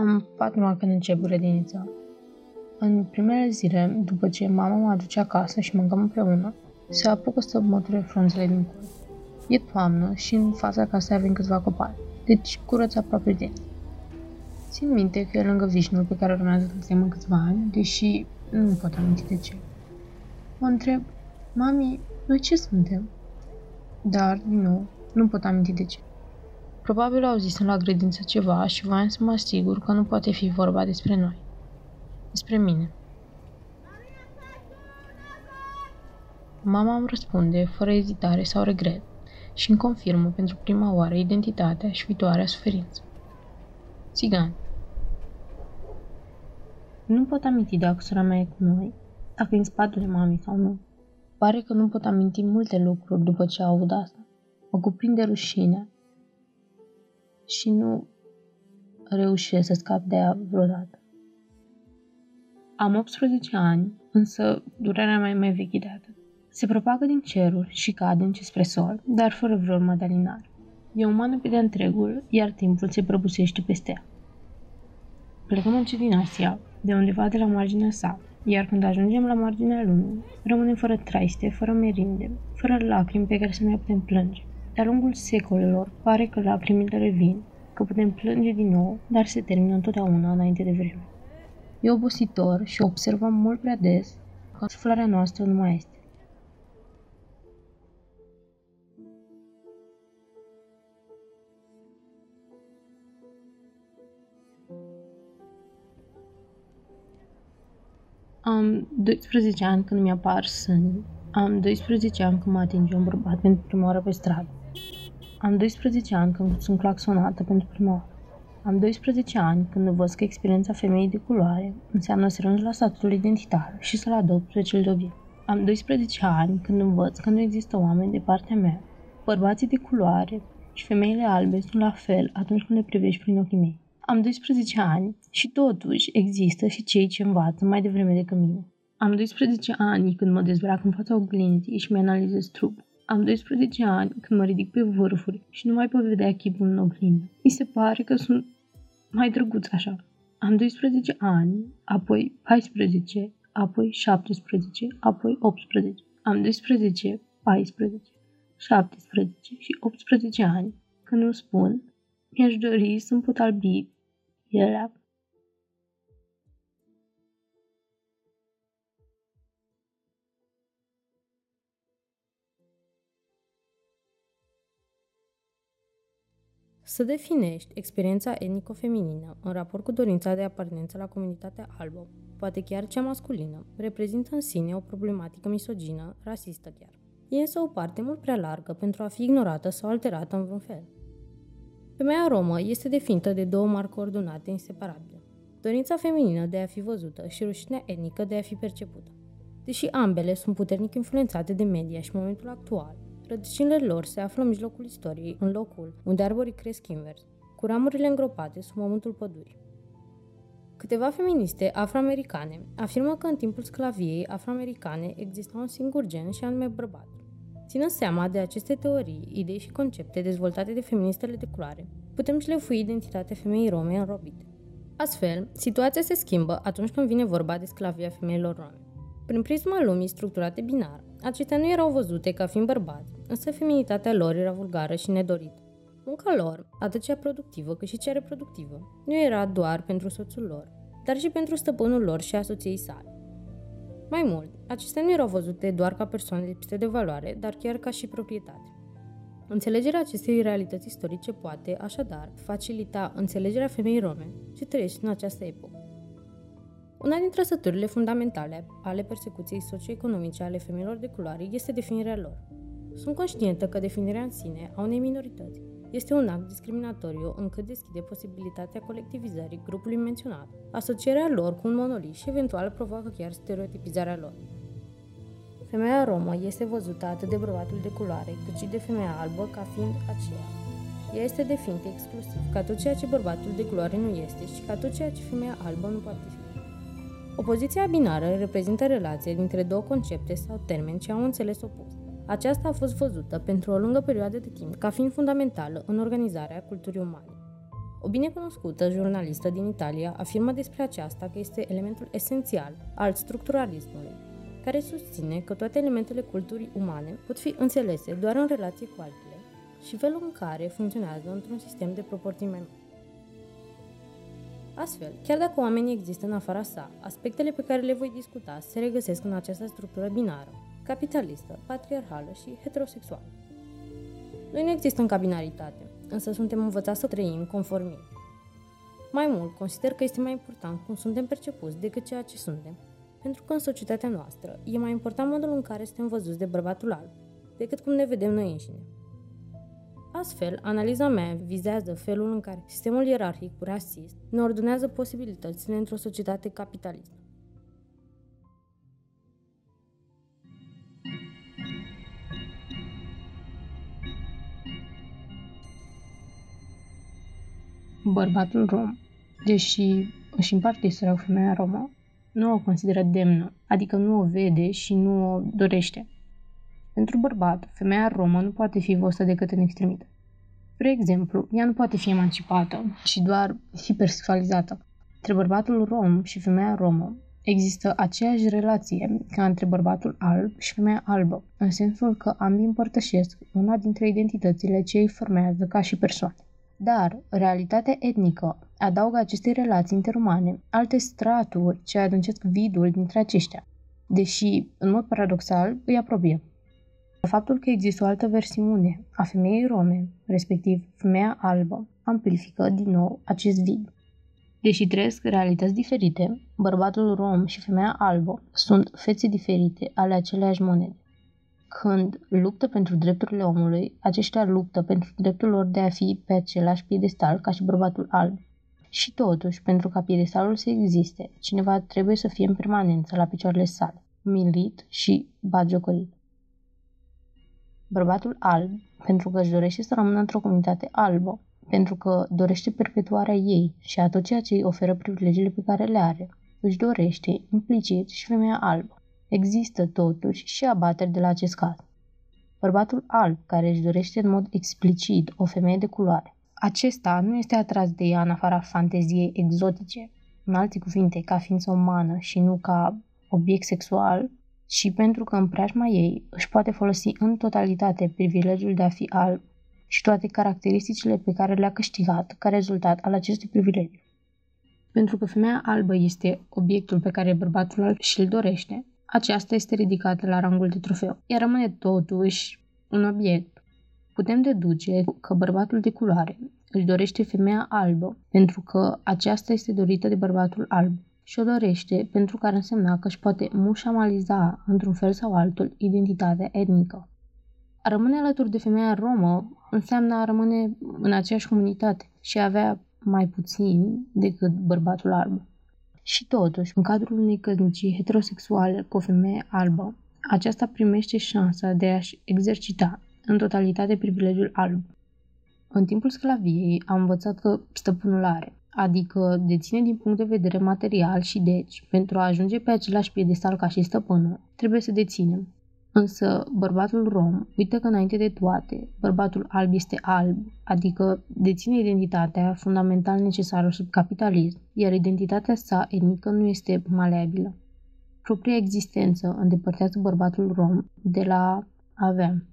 Am patima când încep grădinița. În primele zile, după ce mama mă aduce acasă și mâncăm împreună, se apucă să măture frunzele din corp. E toamnă și în fața casei avem câțiva copaci, deci curăț aproape de. Țin minte că e lângă vișinul pe care urmează să în câțiva ani, deși nu pot aminti de ce. Mă întreb, mami, noi ce suntem? Dar, din nou, nu pot aminti de ce. Probabil auzisem la grădință ceva și voiam să mă asigur că nu poate fi vorba despre noi. Despre mine. Mama îmi răspunde, fără ezitare sau regret, și îmi confirmă pentru prima oară identitatea și viitoarea suferință. Țigan. Nu pot aminti dacă sora mea e cu noi, dacă e în spatele mamei sau nu. Pare că nu pot aminti multe lucruri după ce aud asta. Mă cuprinde rușinea și nu reușesc să scap de ea vreodată. Am 18 ani, însă durerea mea e mai veche de atât. Se propagă din ceruri și cade spre sol, dar fără vreo urmă de alinare. E umană pe de-a întregul, iar timpul se prăbusește peste ea. Plecăm încet din Asia, de undeva de la marginea sa, iar când ajungem la marginea lumii, rămânem fără traiste, fără merinde, fără lacrimi pe care să ne putem plânge. De-a lungul secolelor, pare că lacrimile revin, că putem plânge din nou, dar se termină întotdeauna înainte de vreme. E obositor și observăm mult prea des că suflarea noastră nu mai este. Am 12 ani când mi-apar sânii. Am 12 ani când mă atinge un bărbat pentru prima oară pe stradă. Am 12 ani când sunt claxonată pentru prima oară. Am 12 ani când văd că experiența femeii de culoare înseamnă să renunț la statutul identitar și să-l adopt pe cel de obiect. Am 12 ani când învăț că nu există oameni de partea mea. Bărbații de culoare și femeile albe sunt la fel atunci când le privești prin ochii mei. Am 12 ani și totuși există și cei ce învață mai devreme decât mine. Am 12 ani când mă dezbrac în fața oglinzii și mi-analizez trupul. Am 12 ani când mă ridic pe vârfuri și nu mai pot vedea chipul în oglindă. Mi se pare că sunt mai drăguț așa. Am 12 ani, apoi 14, apoi 17, apoi 18. Am 12, 14, 17 și 18 ani când îmi spun mi-aș dori să-mi pot albi pielea. Să definești experiența etnico-feminină în raport cu dorința de apartenență la comunitatea albă, poate chiar cea masculină, reprezintă în sine o problematică misogină, rasistă chiar. E însă o parte mult prea largă pentru a fi ignorată sau alterată în vreun fel. Femeia romă este definită de două mari coordonate inseparabile: dorința feminină de a fi văzută și rușinea etnică de a fi percepută. Deși ambele sunt puternic influențate de media și momentul actual, rădăcinile lor se află în mijlocul istoriei, în locul unde arborii cresc invers, cu ramurile îngropate sub mământul pădurii. Câteva feministe afroamericane afirmă că în timpul sclaviei afroamericane exista un singur gen și anume bărbatul. Ținând seama de aceste teorii, idei și concepte dezvoltate de feministele de culoare, putem șlefui identitatea femeii rome înrobite. Astfel, situația se schimbă atunci când vine vorba de sclavia femeilor rome. Prin prisma lumii structurate binar, acestea nu erau văzute ca fiind bărbați, însă feminitatea lor era vulgară și nedorită. Munca lor, atât cea productivă cât și cea reproductivă, nu era doar pentru soțul lor, dar și pentru stăpânul lor și asociei sale. Mai mult, acestea nu erau văzute doar ca persoane lipsite de valoare, dar chiar ca și proprietate. Înțelegerea acestei realități istorice poate, așadar, facilita înțelegerea femeii rome ce trăiește în această epocă. Una dintre trăsăturile fundamentale ale persecuției socioeconomice ale femeilor de culoare este definirea lor. Sunt conștientă că definirea în sine a unei minorități este un act discriminatoriu încât deschide posibilitatea colectivizării grupului menționat, asocierea lor cu un monolit și eventual provoacă chiar stereotipizarea lor. Femeia romă este văzută atât de bărbatul de culoare cât și de femeia albă ca fiind aceea. Ea este definită exclusiv ca tot ceea ce bărbatul de culoare nu este și ca tot ceea ce femeia albă nu poate fi. Opoziția binară reprezintă relația dintre două concepte sau termeni ce au un înțeles opus. Aceasta a fost văzută pentru o lungă perioadă de timp ca fiind fundamentală în organizarea culturii umane. O binecunoscută jurnalistă din Italia afirmă despre aceasta că este elementul esențial al structuralismului, care susține că toate elementele culturii umane pot fi înțelese doar în relație cu altele și felul în care funcționează într-un sistem de proporții mai mari. Astfel, chiar dacă oamenii există în afara sa, aspectele pe care le voi discuta se regăsesc în această structură binară, capitalistă, patriarhală și heterosexuală. Noi nu existăm ca binaritate, însă suntem învățați să trăim conform ei. Mai mult, consider că este mai important cum suntem percepuți decât ceea ce suntem, pentru că în societatea noastră e mai important modul în care suntem văzuți de bărbatul alb, decât cum ne vedem noi înșine. Astfel, analiza mea vizează felul în care sistemul ierarhic rasist ne ordonează posibilitățile într-o societate capitalistă. Bărbatul rom, deși își împarte istoria cu femeia romă, nu o consideră demnă, adică nu o vede și nu o dorește. Pentru bărbat, femeia romă nu poate fi văzută decât în extremitate. Spre exemplu, ea nu poate fi emancipată și doar hipersexualizată. Între bărbatul rom și femeia romă există aceeași relație ca între bărbatul alb și femeia albă, în sensul că ambii împărtășesc una dintre identitățile ce îi formează ca și persoane. Dar realitatea etnică adaugă acestei relații interumane alte straturi ce adâncesc vidul dintre aceștia, deși, în mod paradoxal, îi apropie. Faptul că există o altă versiune a femeii rome, respectiv femeia albă, amplifică din nou acest vid. Deși trăiesc realități diferite, bărbatul rom și femeia albă sunt fețe diferite ale aceleiași monede. Când luptă pentru drepturile omului, aceștia luptă pentru dreptul lor de a fi pe același piedestal ca și bărbatul alb. Și totuși, pentru ca piedestalul să existe, cineva trebuie să fie în permanență la picioarele sale, umilit și batjocorit. Bărbatul alb, pentru că își dorește să rămână într-o comunitate albă, pentru că dorește perpetuarea ei și a tot ceea ce îi oferă privilegiile pe care le are, își dorește implicit și femeia albă. Există totuși și abateri de la acest caz. Bărbatul alb, care își dorește în mod explicit o femeie de culoare, acesta nu este atras de ea în afara fanteziei exotice, în alte cuvinte, ca ființă umană și nu ca obiect sexual, și pentru că în preajma ei își poate folosi în totalitate privilegiul de a fi alb și toate caracteristicile pe care le-a câștigat ca rezultat al acestui privilegiu. Pentru că femeia albă este obiectul pe care bărbatul alb și-l dorește, aceasta este ridicată la rangul de trofeu. Ea rămâne totuși un obiect. Putem deduce că bărbatul de culoare își dorește femeia albă pentru că aceasta este dorită de bărbatul alb și o dorește pentru că ar însemna că își poate mușamaliza într-un fel sau altul identitatea etnică. A rămâne alături de femeia romă înseamnă a rămâne în aceeași comunitate și a avea mai puțin decât bărbatul alb. Și totuși, în cadrul unei căsnicii heterosexuale cu o femeie albă, aceasta primește șansa de a-și exercita în totalitate privilegiul alb. În timpul sclaviei am învățat că stăpânul are, adică deține din punct de vedere material și deci, pentru a ajunge pe același piedestal ca și stăpânul, trebuie să deținem. Însă bărbatul rom uită că înainte de toate, bărbatul alb este alb, adică deține identitatea fundamental necesară sub capitalism, iar identitatea sa etnică nu este maleabilă. Propria existență îndepărtează bărbatul rom de la a avea.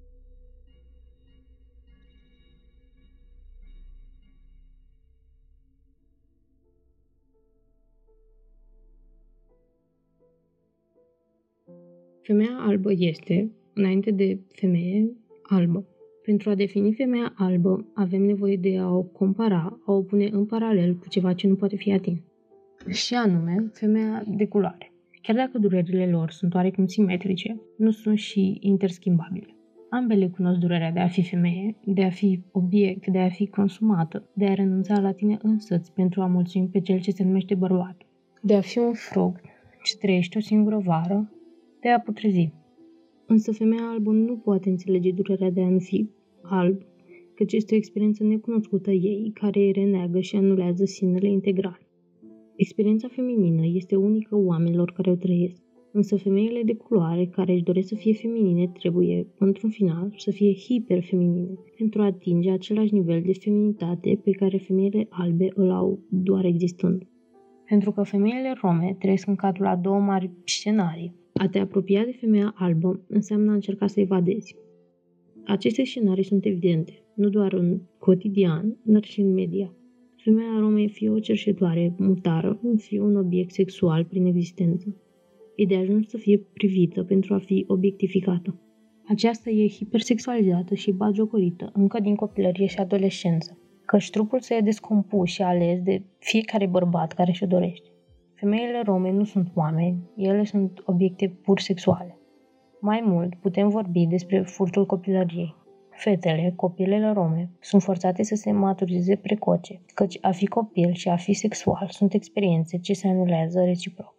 Femeia albă este, înainte de femeie, albă. Pentru a defini femeia albă, avem nevoie de a o compara, a o pune în paralel cu ceva ce nu poate fi atins. Și anume, femeia de culoare. Chiar dacă durerile lor sunt oarecum simetrice, nu sunt și interschimbabile. Ambele cunosc durerea de a fi femeie, de a fi obiect, de a fi consumată, de a renunța la tine însăți pentru a mulțumi pe cel ce se numește bărbat, de a fi un fruct ce trăiește o singură vară, de a putrezi. Însă femeia albă nu poate înțelege durerea de a nu fi alb, căci este o experiență necunoscută ei, care îi reneagă și anulează sinele integral. Experiența feminină este unică oamenilor care o trăiesc. Însă femeile de culoare care își doresc să fie feminine trebuie, într-un final, să fie hiperfeminine pentru a atinge același nivel de feminitate pe care femeile albe îl au doar existând. Pentru că femeile rome trăiesc în cadrul a două mari scenarii. A te apropia de femeia albă înseamnă a încerca să evadezi. Aceste scenarii sunt evidente, nu doar în cotidian, dar și în media. Femeia romă e fie o cerșetoare mutară, fie un obiect sexual prin existență. E de ajuns să fie privită pentru a fi obiectificată. Aceasta e hipersexualizată și bagiocorită încă din copilărie și adolescență, căci trupul său e descompus și ales de fiecare bărbat care și-o dorește. Femeile rome nu sunt oameni, ele sunt obiecte pur sexuale. Mai mult, putem vorbi despre furtul copilăriei. Fetele, copilele rome, sunt forțate să se maturizeze precoce, căci a fi copil și a fi sexual sunt experiențe ce se anulează reciproc.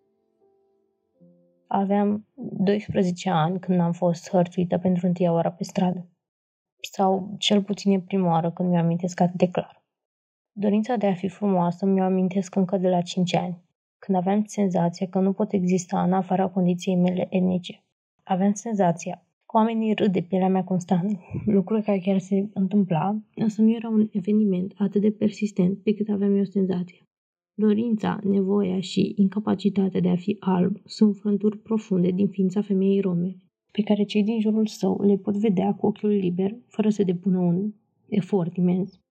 Aveam 12 ani când am fost hărțuită pentru întâia oară pe stradă. Sau cel puțin e prima oară când mi-o amintesc atât de clar. Dorința de a fi frumoasă mi-o amintesc încă de la 5 ani, când aveam senzația că nu pot exista în afara condiției mele etnice. Aveam senzația că oamenii râd de pielea mea constant, lucruri care chiar se întâmpla, însă nu era un eveniment atât de persistent pe cât aveam eu senzația. Dorința, nevoia și incapacitatea de a fi alb sunt frânturi profunde din ființa femeii rome, pe care cei din jurul său le pot vedea cu ochiul liber, fără să depună un efort imens.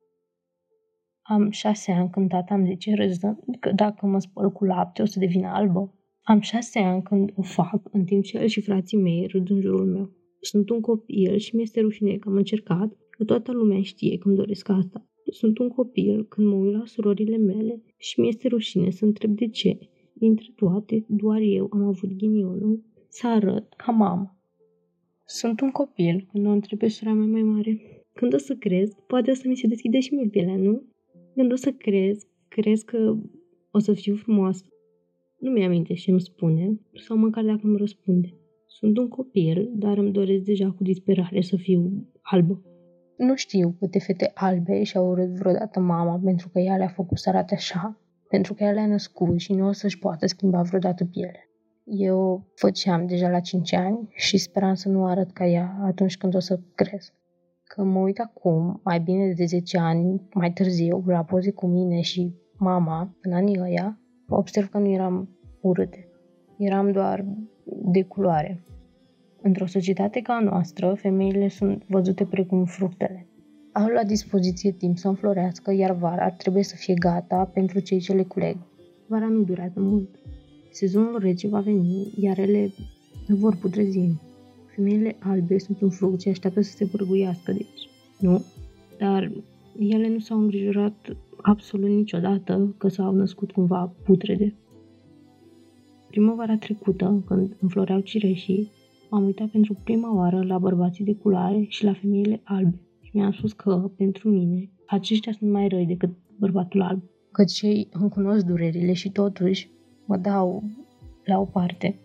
Am 6 ani când tata îmi zice râzând că dacă mă spăl cu lapte o să devin albă. Am 6 ani când o fac, în timp ce el și frații mei râd în jurul meu. Sunt un copil și mi-este rușine că am încercat, că toată lumea știe că îmi doresc asta. Sunt un copil când mă uit la surorile mele și mi-este rușine să întreb de ce, dintre toate, doar eu am avut ghinionul să arăt ca mamă. Sunt un copil când o întreb pe sora mea mai mare. Când o să cresc, poate o să mi se deschide și mie pielea, nu? Când o să crezi că o să fiu frumoasă. Nu mi-aminte ce îmi spune, sau măcar dacă îmi răspunde. Sunt un copil, dar îmi doresc deja cu disperare să fiu albă. Nu știu câte fete albe și-au urât vreodată mama pentru că ea le-a făcut să arate așa, pentru că ea le-a născut și nu o să-și poată schimba vreodată pielea. Eu făceam deja la 5 ani și speram să nu arăt ca ea atunci când o să cresc. Când mă uit acum, mai bine de 10 ani, mai târziu, la poze cu mine și mama, în anii ăia, observ că nu eram urâte. Eram doar de culoare. Într-o societate ca a noastră, femeile sunt văzute precum fructele. Au la dispoziție timp să înflorească, iar vara trebuie să fie gata pentru cei ce le culeg. Vara nu durează mult. Sezonul rece va veni, iar ele vor putrezi. Femeile albe sunt un fruct ce așteaptă să se bârguiască, deci, nu? Dar ele nu s-au îngrijorat absolut niciodată că s-au născut cumva putrede. Primăvara trecută, când înfloreau cireșii, m-am uitat pentru prima oară la bărbații de culoare și la femeile albe și mi-am spus că, pentru mine, aceștia sunt mai răi decât bărbatul alb, căci ei îmi cunosc durerile și totuși mă dau la o parte.